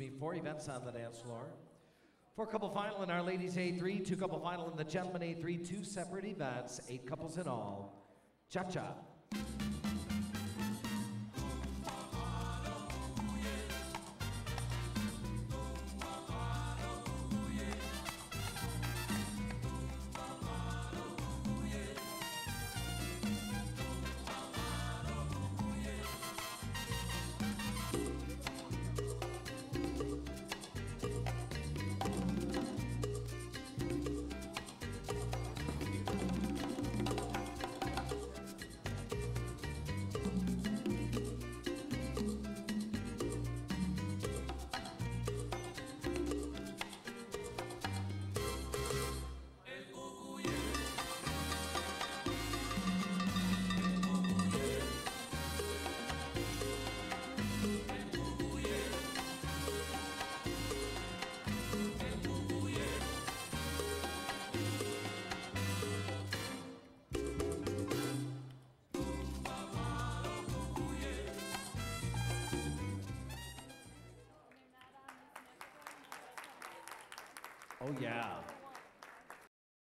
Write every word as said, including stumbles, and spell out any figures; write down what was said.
me, four events on the dance floor. Four couple final in our ladies A three, two couple final in the gentlemen A three, two separate events, eight couples in all. Cha-cha. Oh, yeah.